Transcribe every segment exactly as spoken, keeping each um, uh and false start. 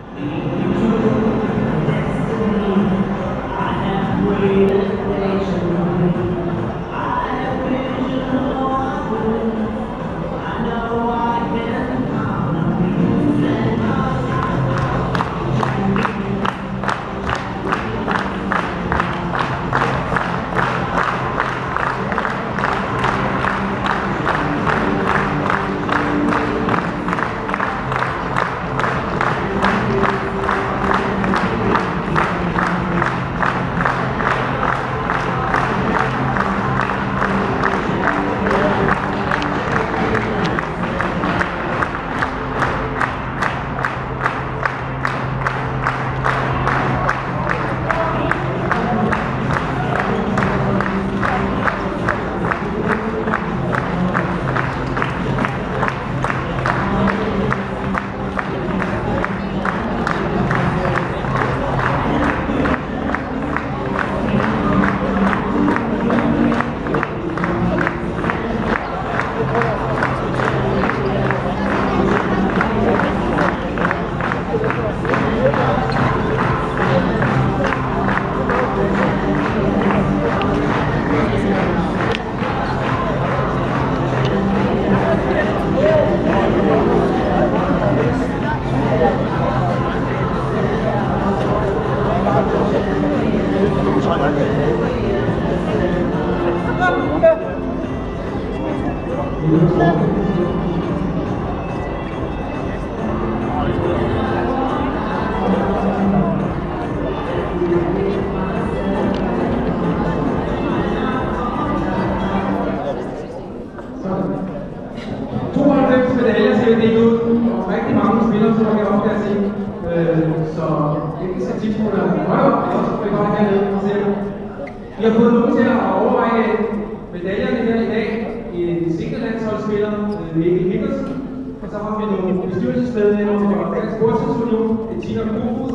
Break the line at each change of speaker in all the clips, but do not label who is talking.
tooghalvfems medaljer ser det ud, og rigtig mange spillere, som har gjort op, kan jeg se. Øh, så det er ikke så tidspunkt, at højere, det er også for godt hernede, og ser du. Vi har fået nogen til at overveje medaljerne her i dag. En single-landsholdsspiller, Mikkel Hikkelsen, og så har vi nogle bestyrelsesmedlemmer fra Dansk Sportsunion, Tina Kofod,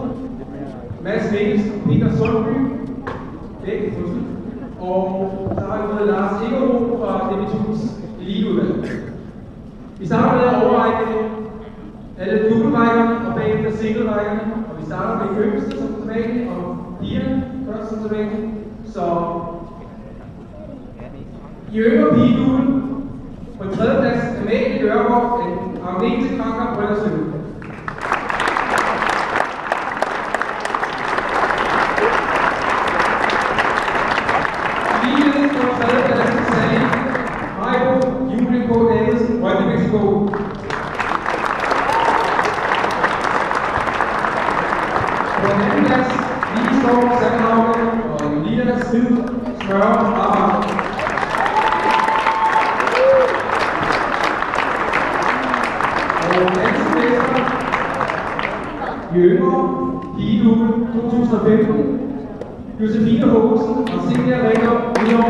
Mads Mikkelsen, Peter Sundby, begge fuldstændig. Og så har vi fået Lars Egerbo fra D B to's eliteudvalg. Vi starter med at overveje alle double-rækkerne og bagefter single-rækkerne, og vi starter med Købeste som sædvanligt og pigerne først som sædvanligt. Så i yngre pigedouble på en tredjeplads Amalie Jørgaard, en Agnete Kranker Brøndersø. Ligeledes på tredjepladsen Sally Majbo Julie K. Davidsen, Rønne Mexico. På en anden plads Lige Storm Sandhauke og Lina Syd Smøre Rabat. I yngre pigedouble to tusind og femten, Josefine Hågensen og Silvia Rikker Nyhavn.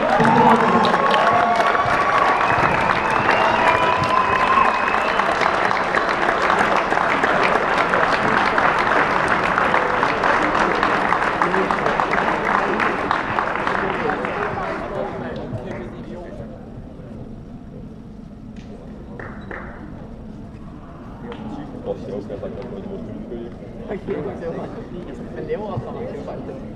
Man laver også så mange fejl.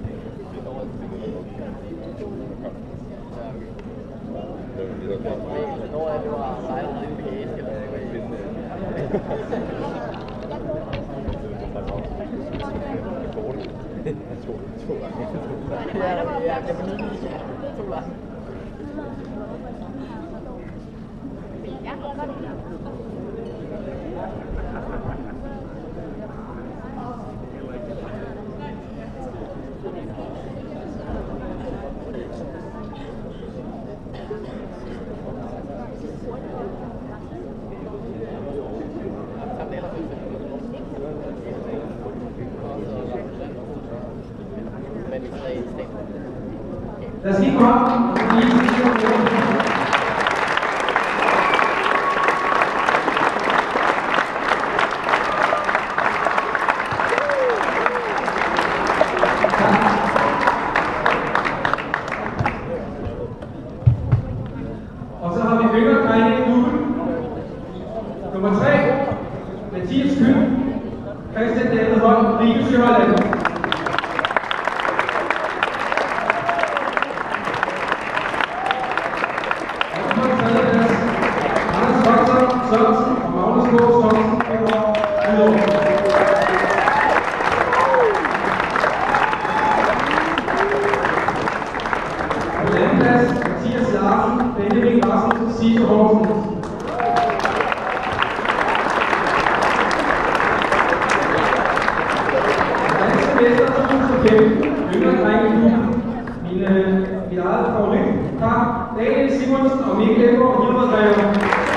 Når det var sejlet en pæs, eller hvad jeg ved. Ja, jeg kan lige to gange. Ja, godt.
Lad os lige gå op og vise og så har vi yngre drenge i double. Nummer tre, Mathias Kyld, Christian så Rikke Søholland. Og på tredjeplads, Anders Vokser Sørensen og Magnus K. Sørensen fra Hvidovre. På anden plads, Mathias Larsen, Benjamin Larsen, Sisse Horsens. Mester to tusind og fem, yngre drenge i klubben, min, øh, mit eget favorit, par Daniel Simonsen og Mikkel Lemgaard, Hildersdrev.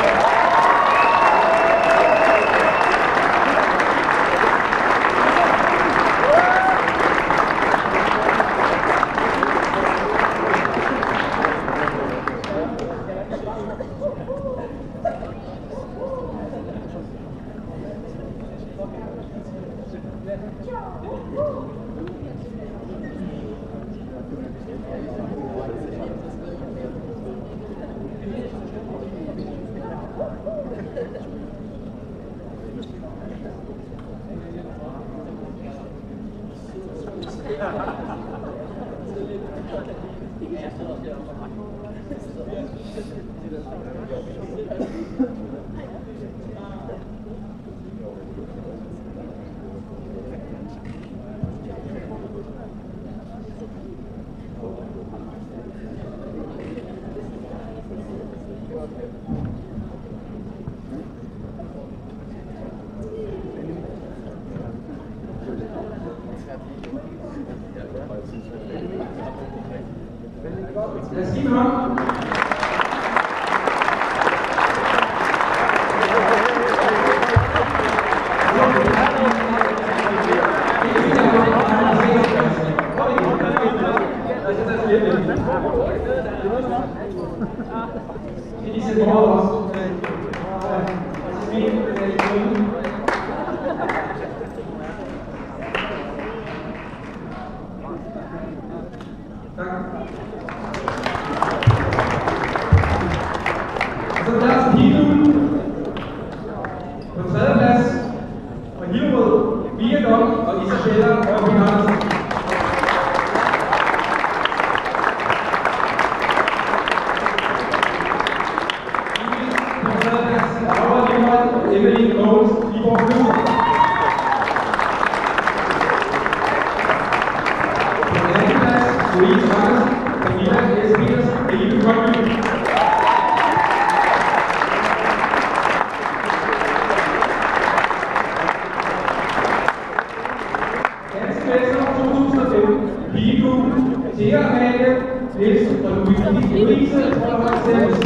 Lad os give en hånd. Kan de sætte bordet også? Tak. Så der er Hilde på tredje plads, og Hillerød, Viadok og Isabella og Finansen. På tredje plads, Laura Limholdt og Emily Mogens, Viborg Klub. På anden plads, Louise Andersen, Camilla S. Petersen og Eve Koldby. to tusind og fem, Pigeklubben, Thea Amalie, Niels og Louise, jeg tror, der var stemmes.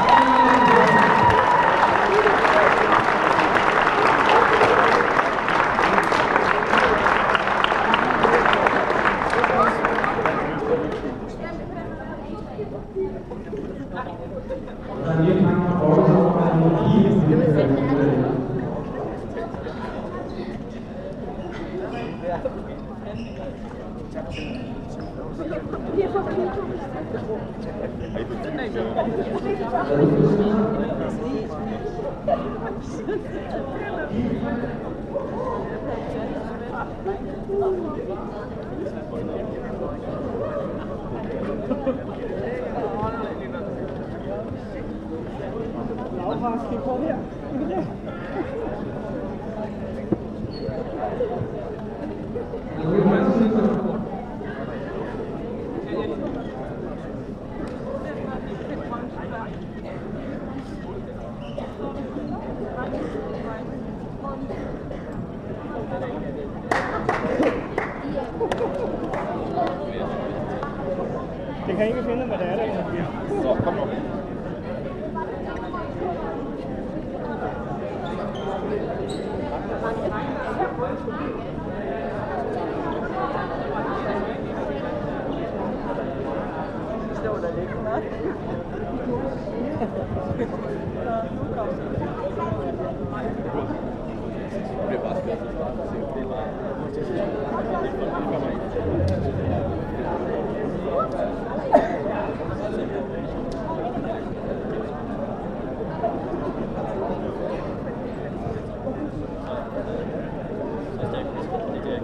Der er lige mange af vores over, at der er Pigeklubben.
Laura, skal I prøve her? Jeg kan ikke finde, hvad det er, der kommer. Så, kom nu. Står der lidt, hva'? Det bliver bare skørt. Det er bare... Det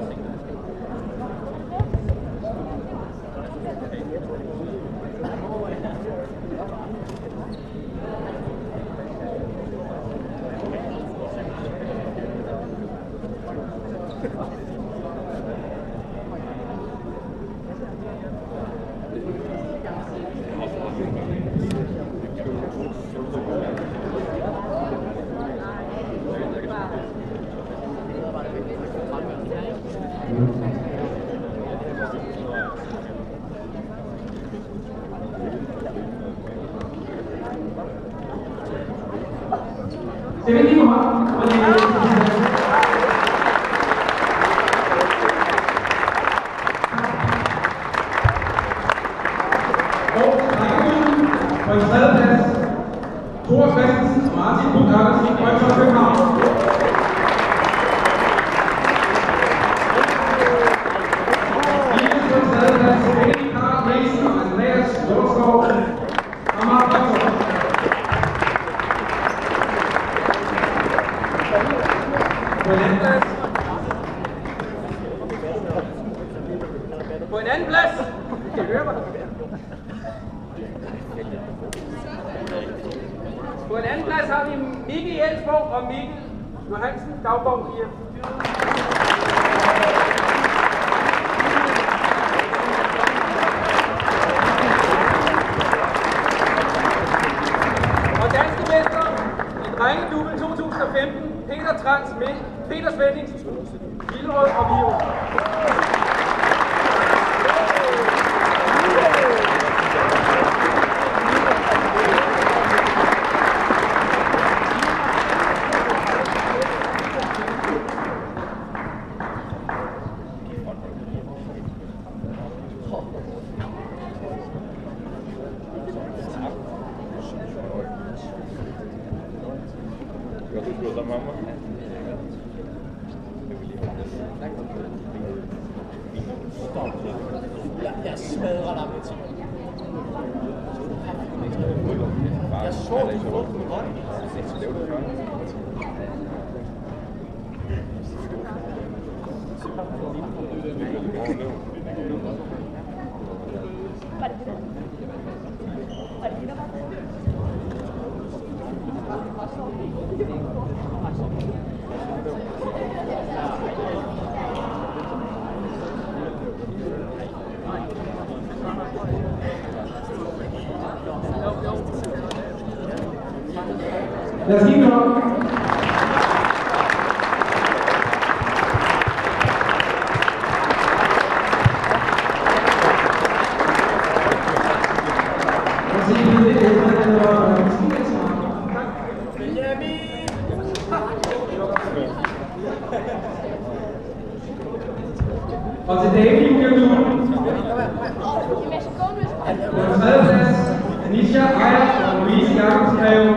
Det vil lige gå op. Og rækkefølgen på en tredjeplads. Thor Christensen og Martin Buch Andersen, Højtøj København. Ligeledes på en tredjeplads, Benny Carl Nielsen og Andreas Lorskov, Amager Højtøj. På en anden plads. På en anden plads. Kan I høre mig? På en anden plads har vi Mikkel Jensborg og Mikkel Johansen, Dagborg fire. Og danske mester i drengedubbel to tusind og femten, Peter Trans, Peter Svendings, Hillerød og Virum.
Jeg smadrer dig med ting. Jeg så det på den godt. Var det det der? Var det det der var?
Lad os kigge op. Og til David Julian på en tredjeplads, Anisha Ejer og Louise Jacobsgreve.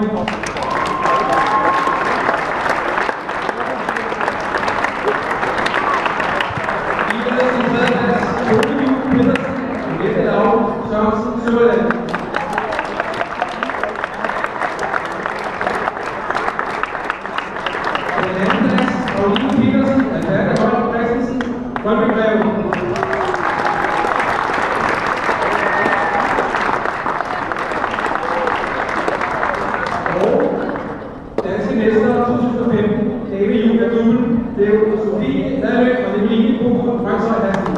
Ligeledes til tredjeplads, Tony Pedersen og Jette Lau Sørensen Søberland. På den anden plads, Pauline Petersen og Alberte Holm Christensen, Grønbækgreve. Danske mester to tusind og femten, David Julia Dubbel, det er jo Sofie Ladløb og Emilie Bogo Franshøj Hansen.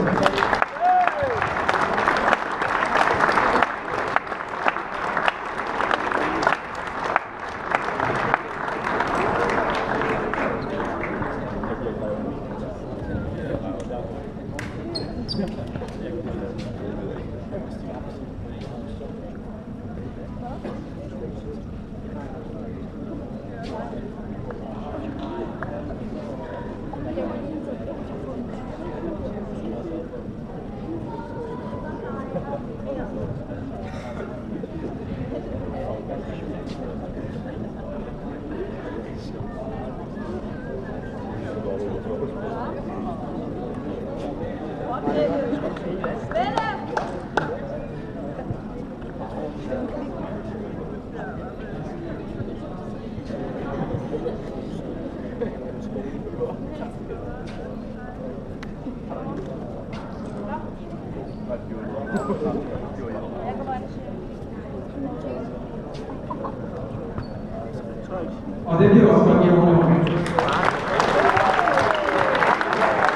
Og det bliver også godt i år.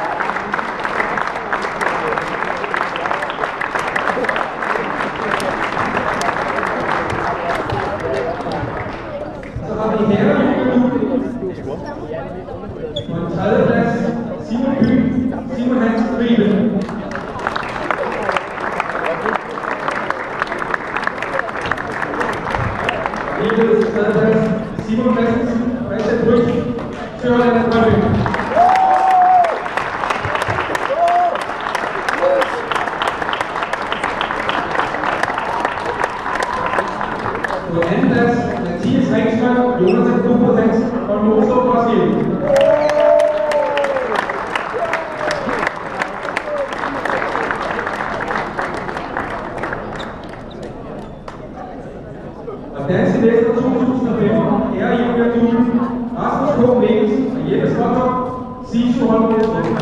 skulle holde på det.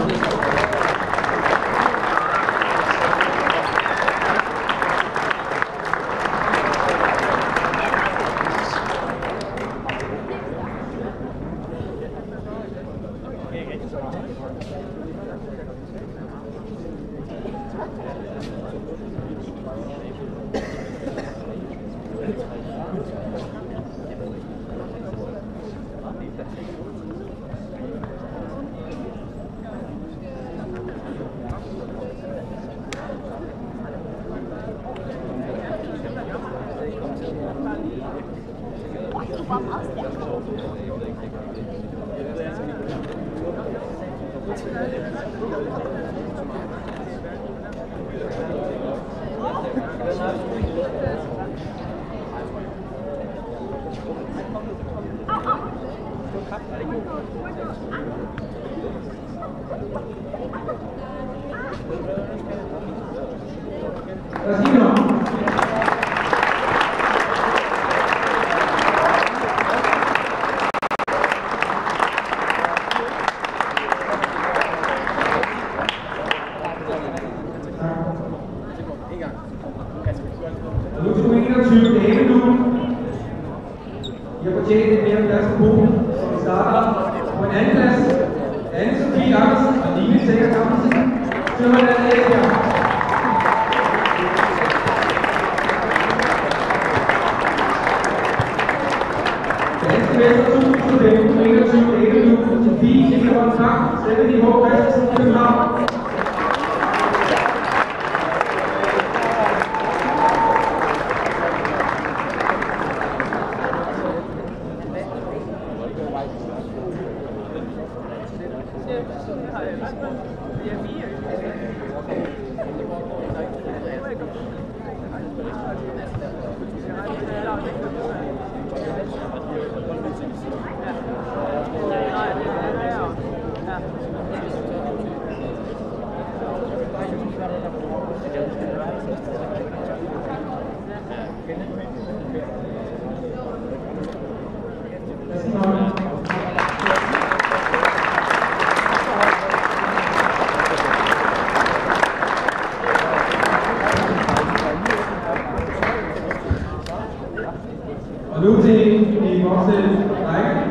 Og nu til i bokse række.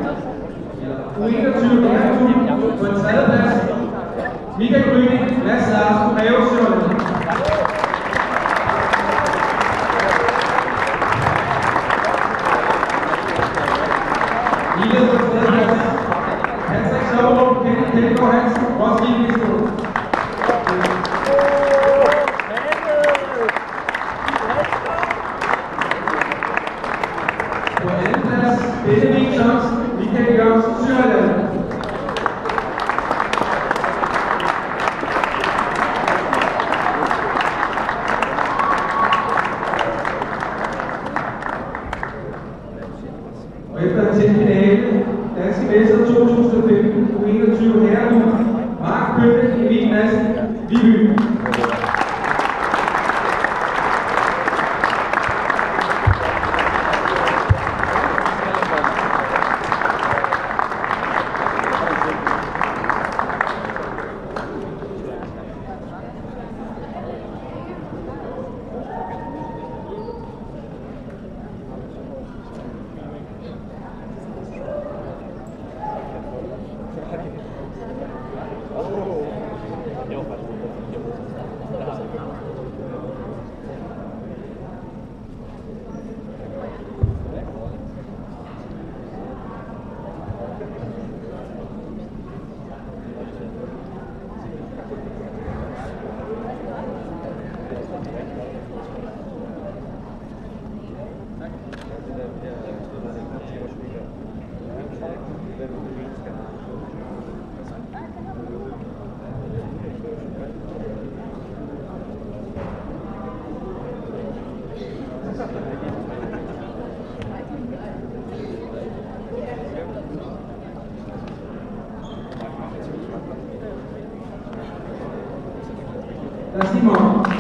U enogtyve herreklub på en tredjeplads. Michael Rønning, Mads Larsen, Revsjøen. Ligeledes på tredjeplads. Patrick Skovrup, Kenneth Kjeldgaard Hansen, Roskilde Vistro. På anden plads, Benedikt Jørgensen, Michael Jørgensen, Syrland. Og efter en finale, Danske Mester to tusind og femten, U enogtyve herreklub, Mark Købke, Emil Madsen, Viby. Simon.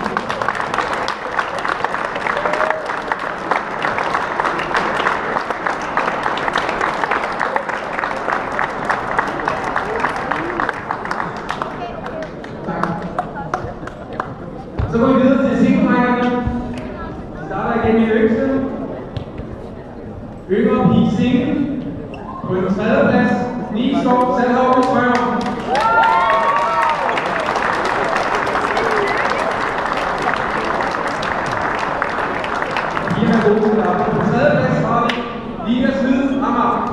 Så går vi videre til singlerækkerne. Vi starter igen i yngste. Yngre pige single. På en tredje plads, Nigskov Salhav Strøm. Pigerne er gode til det arbejde. På tredje plads har vi Lina Smid Amager.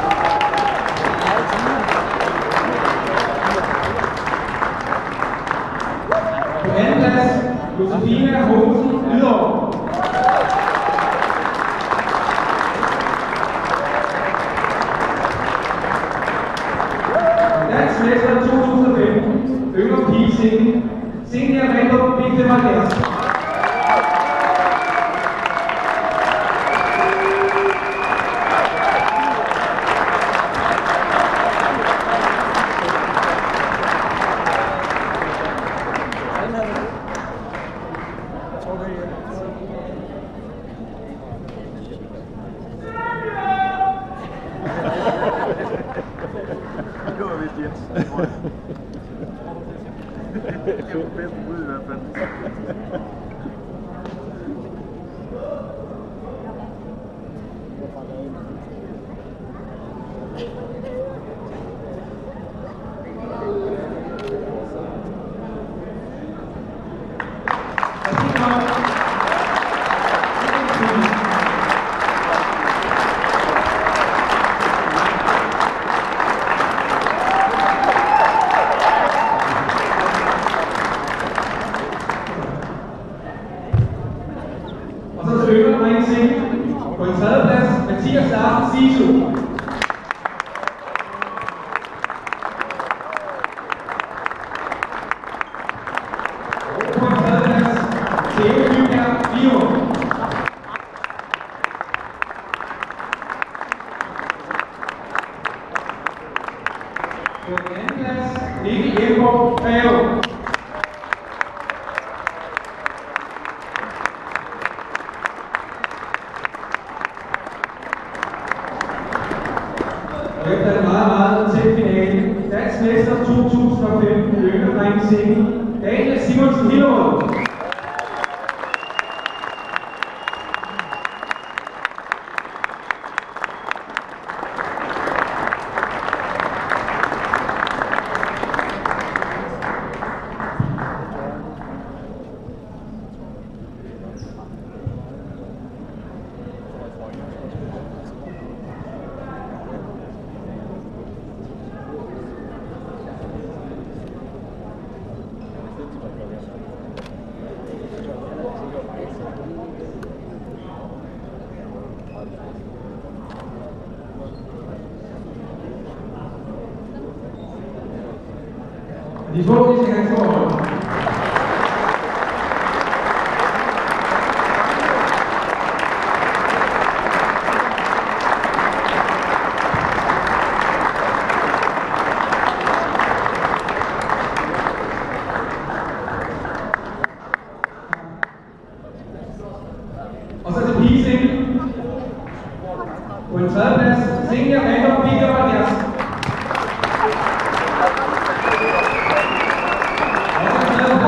På anden plads, Josefina Hosen Hvidovre. Dansk mester to tusind og femten, yngre pige single, Senior Random B femoghalvfjerds.
Det var vist Jens, tror jeg. Det var bedst ud i hvert fald.
Og så til yngre drenge single. På en tredje plads, Mathias Larsen Sisu. Og på en tredje plads, Theo Lybjerg Liv. På en anden plads, Mikkel Hjelborg Greve. Og efter en meget, meget tæt finale, dansk mester to tusind og femten, yngre drenge single, Daniel Simonsen Hillerød. De få, de skal have to år. Og så til pige single. På en tredje plads, Senior Random B femoghalvfjerds. Og så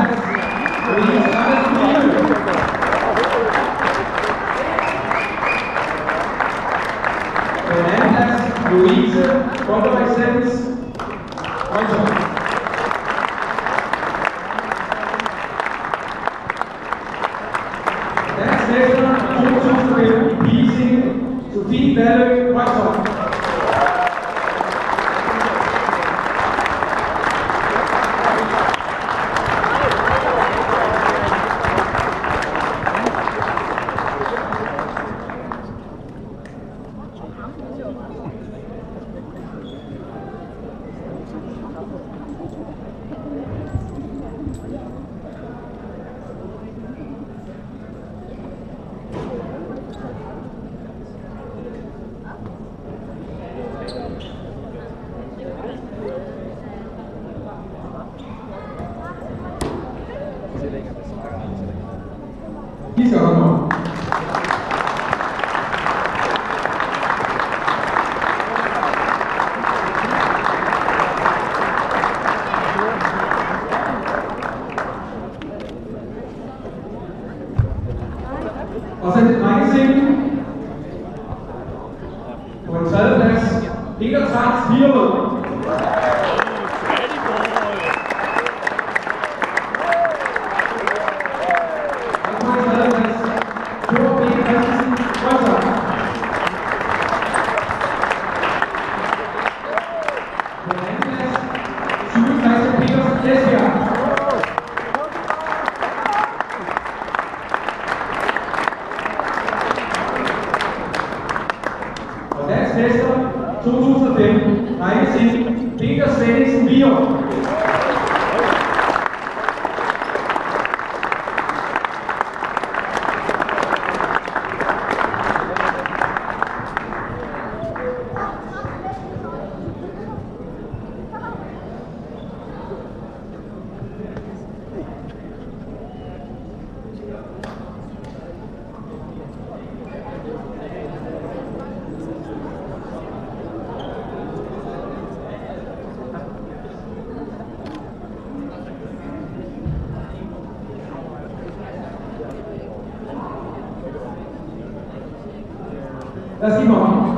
Lad os give mig om.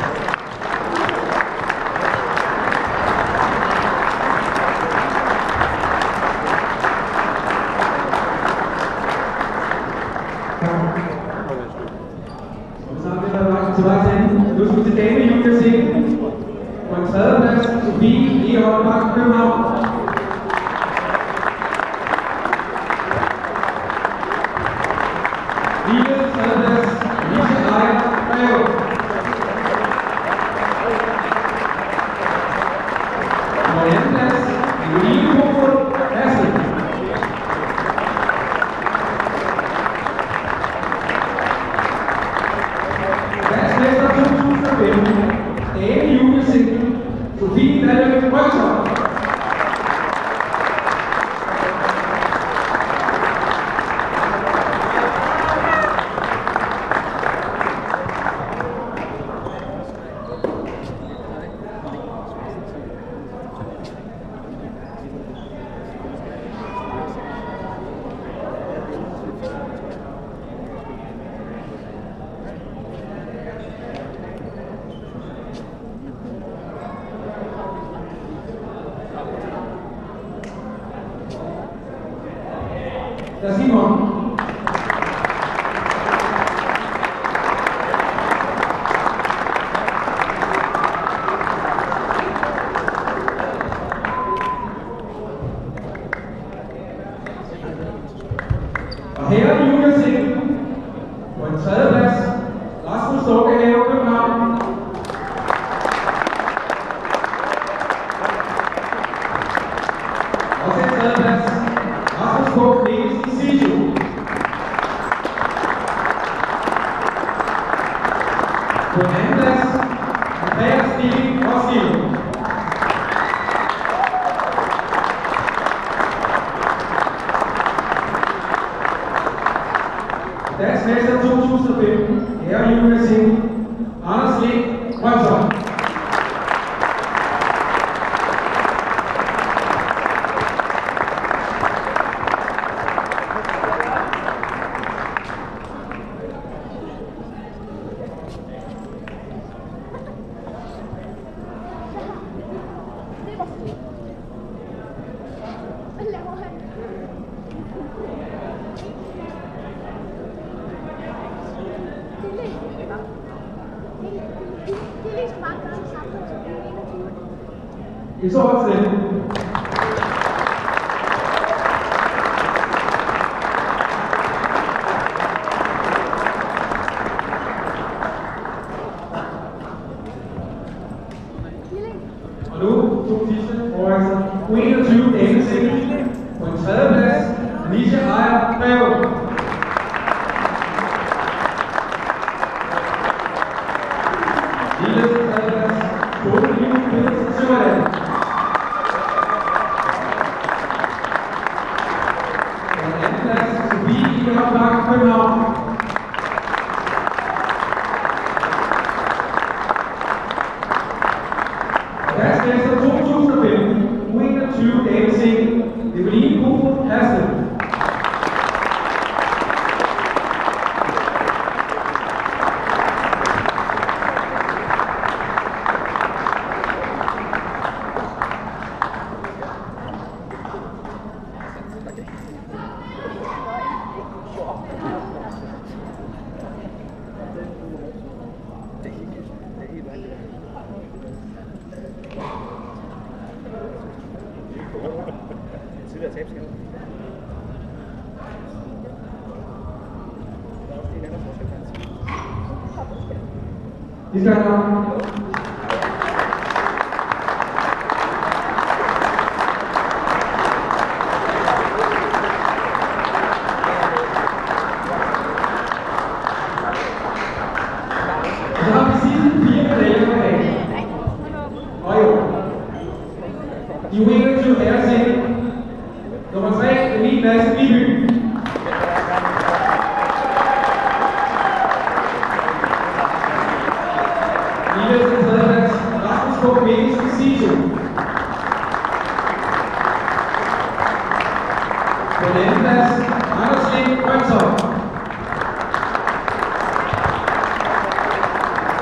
Så har vi været til vej til anden. Nu skal vi til dame junior scenen. På en tredjeplads, Sofie Egeholm Bak, København. Lille tredjeplads, Lise Ejer, Greve. På andenplads, Eline Kofod, Hassel. Dagsmester to tusind og femten, dame julesinglen, Sofie Dalle Røgtop. Lad os give mig om. Og her er junior-singlen. På en tredjeplads, Rasmus Storkehave, København. Også en tredjeplads, Rasmus K. Nielsen Sijo. På en andenplads, Andreas Stig Roskilde. Dagsmester to tusind og femten, herre junior-singlen, Anders Lind Røgtop. I så op til det. Og nu to sidste overrækser. U enogtyve damesingle. På en tredjeplads, Nisha Ejer Greve. Lille tredjeplads, Tone Liv Pedersen Sønderland. På en andenplads, Sofie Egeholm Bak, København. Dagsmester to tusind og femten, U enogtyve damesingle, Eveline Kofod, Hassel.
Tidligere tabsskader. Der er også en anden forskel.
Vi skal have så har vi sidste fire medaljer på dagen. Og jo, i U enogtyve herresingle, nummer tre, Emil Madsen Viby. Lille til tredjeplads, Rasmus K. Nielsen Sijo. På den anden plads, Anders Lind Røgtop.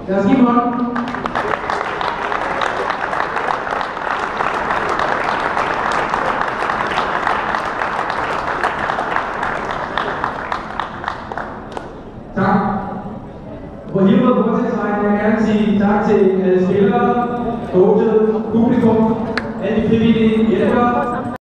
Lad os give dem hånd. Tak. På hele bordstiltrækningen vil jeg gerne sige tak til alle spillere, coaches, publikum, alle de frivillige hjælpere,